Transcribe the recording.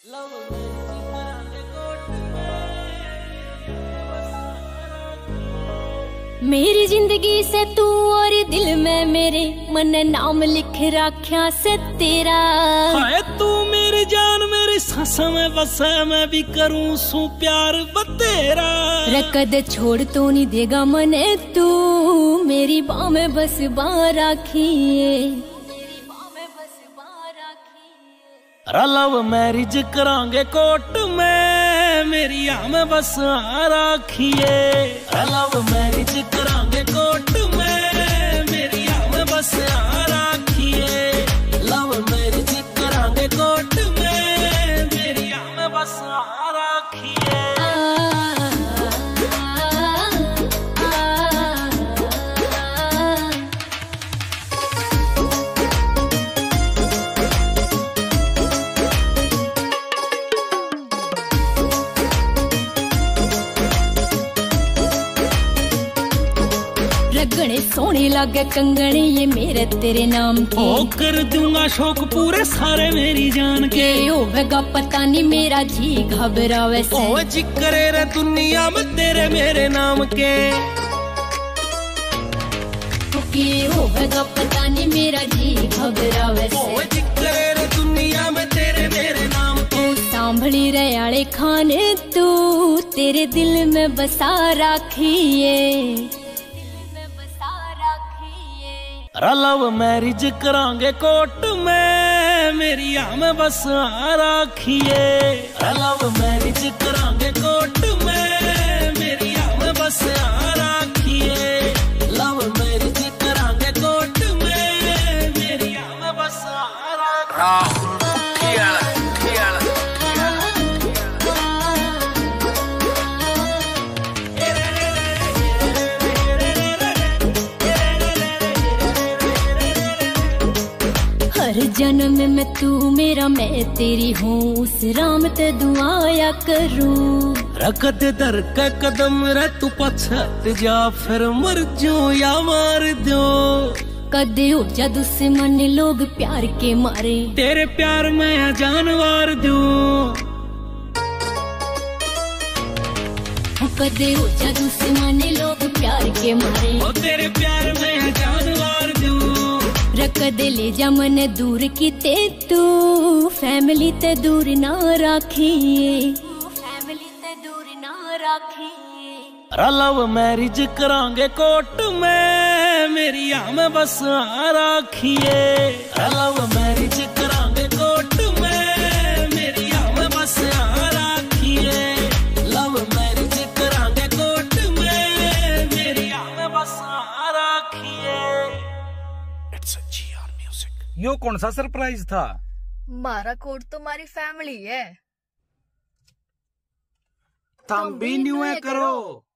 मेरी जिंदगी से तू और दिल में मेरे मन नाम लिख रखा से तेरा। हाय तू मेरी जान मेरी सांस में बसे, मैं भी करूं सू प्यार बतेरा। रकद छोड़ तो नहीं देगा मने तू, मेरी बाह में बस बार राखिए। लव मैरिज करांगे कोर्ट में, मेरी आम बस आ राखिए। लव मैरिज करांगे कोर्ट में, मेरी आम बस आ राखिए। लव मैरिज करांगे कोर्ट में, मेरी आम बस आ राखिए। रगड़े सोने लगे कंगने ये मेरे तेरे नाम के। ओ कर दूंगा शौक पूरे सारे मेरी जान के। होगा पता नहीं मेरा जी घबरावे से। ओ जिक्रे रे दुनिया में तेरे मेरे नाम के। होगा पता नहीं मेरा जी घबरावे से। ओ जिक्रे रे दुनिया में तेरे मेरे नाम के। सांभली रयाले खाने तू तेरे दिल में बसा राखिए। लव मैरिज करांगे कोर्ट में, मेरी आम बस आ राखिए। लव मैरिज करांगे कोर्ट में, मेरी आम बस आ राखिए। लव मैरिज करांगे कोर्ट में, मेरी आम बस आ राखिए। हर जन्म में तू मेरा मैं तेरी हूँ, उस राम ते दुआया करूँ। रकत दर के कदम रे तू पछत जा, फिर मर जो या मार दो। कदे हो जा दुश्मन लोग प्यार के मारे, तेरे प्यार में जानवर दो। कदे हो जा दुश्मन लोग प्यार के मारे, ओ तेरे प्यार में जानवर दो। रकद ले जा मन दूर की ते तू, फैमिली ते दूर ना राखिए। फैमिली ते दूर ना राखिए। लव मैरिज करांगे कोर्ट में, मेरी आम बस आ राखिए। लव मैरिज करांगे कोर्ट में, मेरी आम बस आ राखिए। लव मैरिज करांगे कोर्ट में, मेरी आम बस आ राखिए। यो कौन सा सरप्राइज था? मारा कोड तो हमारी फैमिली है। थम भी न्यू करो।